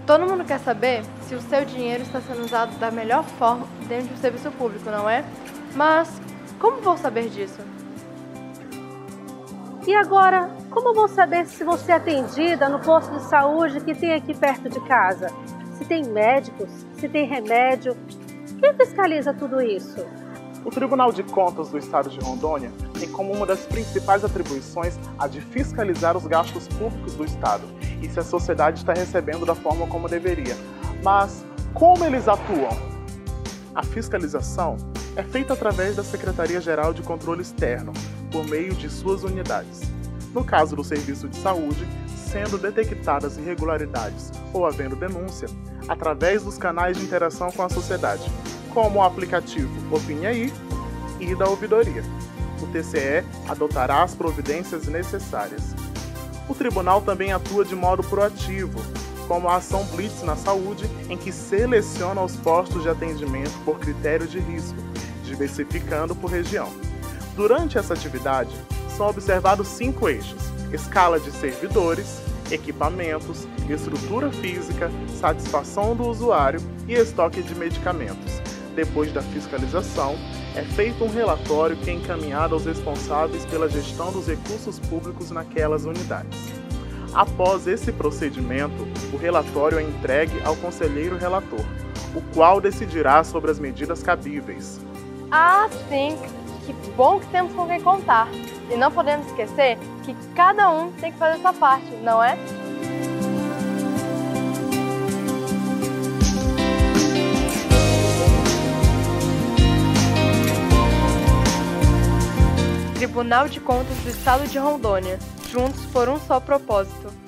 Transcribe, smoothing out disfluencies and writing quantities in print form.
Todo mundo quer saber se o seu dinheiro está sendo usado da melhor forma dentro do serviço público, não é? Mas como vou saber disso? E agora, como vou saber se você é atendida no posto de saúde que tem aqui perto de casa? Se tem médicos, se tem remédio? Quem fiscaliza tudo isso? O Tribunal de Contas do Estado de Rondônia tem como uma das principais atribuições a de fiscalizar os gastos públicos do Estado e se a sociedade está recebendo da forma como deveria. Mas como eles atuam? A fiscalização é feita através da Secretaria-Geral de Controle Externo, por meio de suas unidades. No caso do serviço de saúde, sendo detectadas irregularidades ou havendo denúncia, através dos canais de interação com a sociedade, como o aplicativo Opine e da ouvidoria. O TCE adotará as providências necessárias. O tribunal também atua de modo proativo, como a ação Blitz na saúde, em que seleciona os postos de atendimento por critério de risco, diversificando por região. Durante essa atividade, são observados 5 eixos: escala de servidores, equipamentos, estrutura física, satisfação do usuário e estoque de medicamentos. Depois da fiscalização, é feito um relatório que é encaminhado aos responsáveis pela gestão dos recursos públicos naquelas unidades. Após esse procedimento, o relatório é entregue ao conselheiro relator, o qual decidirá sobre as medidas cabíveis. Ah, sim! Que bom que temos com quem contar! E não podemos esquecer que cada um tem que fazer sua parte, não é? Tribunal de Contas do Estado de Rondônia, juntos por um só propósito.